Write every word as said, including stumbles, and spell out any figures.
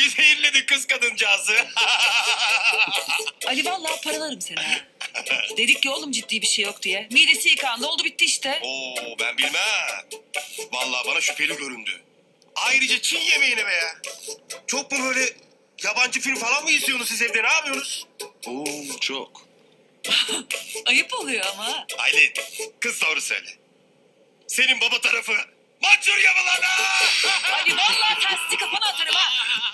İyice zehirledi kız kadıncağızı. Ali vallahi paralarım seni. ha. Dedik ki oğlum ciddi bir şey yok diye. Midesi yıkandı oldu bitti işte. Oo ben bilmem. Vallahi bana şüpheli göründü. Ayrıca Çin yemeğine be ya. Çok mu böyle yabancı film falan mı izliyorsunuz siz evde, ne yapıyorsunuz? Oo çok. Ayıp oluyor ama. Aylin, kız doğru söyle. Senin baba tarafı Mançurya mı lan? Ali vallahi tersli kafana atarım ha.